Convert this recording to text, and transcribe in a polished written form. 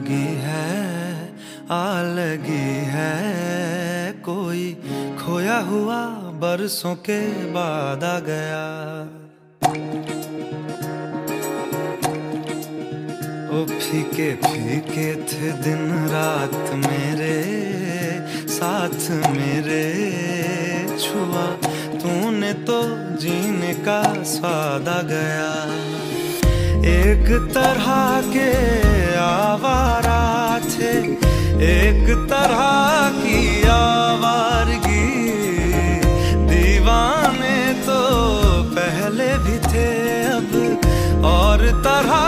लगी है कोई खोया हुआ बरसों के बाद आ गया। ओ फीके फीके थे दिन रात मेरे साथ मेरे, छुआ तूने तो जीने का स्वाद आ गया। एक तरह के आवारा थे, एक तरह की आवारगी, दीवाने तो पहले भी थे अब और तरह